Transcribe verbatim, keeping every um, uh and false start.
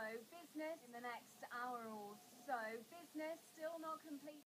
So business in the next hour or so. Business still not complete.